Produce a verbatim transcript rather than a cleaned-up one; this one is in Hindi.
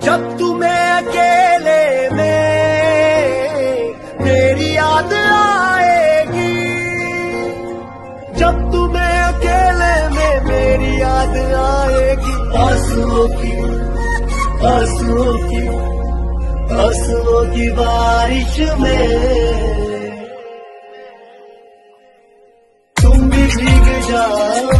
जब तुम्हें अकेले में मेरी याद आएगी, जब तुम्हें अकेले में मेरी याद आएगी, आंसुओं की आंसुओं की आंसुओं की बारिश में तुम भी भीग जाओ।